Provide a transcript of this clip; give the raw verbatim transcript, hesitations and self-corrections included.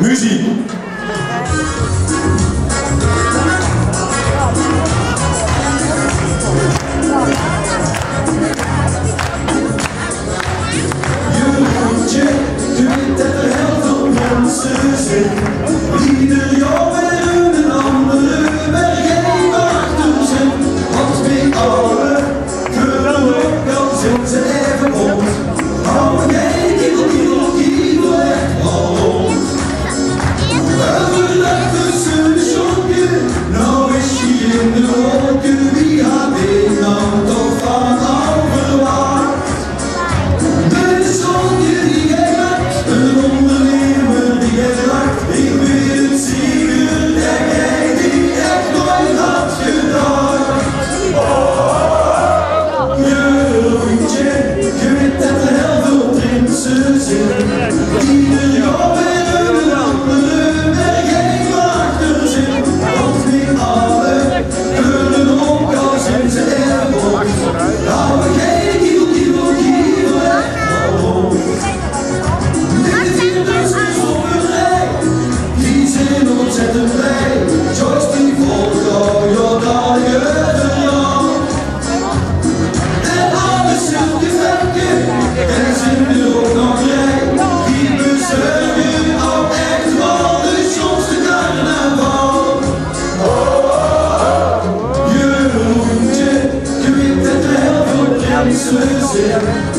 Muziek. Ieder jaar weer een andere, waar jij maar achter zit. Want bij alle kunnen dan zijn ze even rond. Hou jij kiedel, kiedel, kiedel echt al rond. Overdag tussen de schokken, nou is hij in de wolken. Wie had dit nou toch van overwacht? Met een zonnetje die jij maakt, een ondernemer die jij lacht. Ik weet het zeker dat jij die echt nooit had gedacht. Oh, Jeroentje, je weet dat er heel veel prinsen zijn. Ieder jaar weer een andere, waar jij maar achter zit. Want niet alle kunnen ook al zijn ze er rond. Hou jij kiedel, kiedel, kiedel echt al rond. Dit is dus de zongerij, die zijn ontzettend blij. Joyce die volgt al Jordanië eraan. En alle zilvervekken, en zijn er ook nog rij. Die bezorgen al echt wel de schoonste carnaval. Oh, Jeroentje, je weet dat er heel veel prinsen zijn.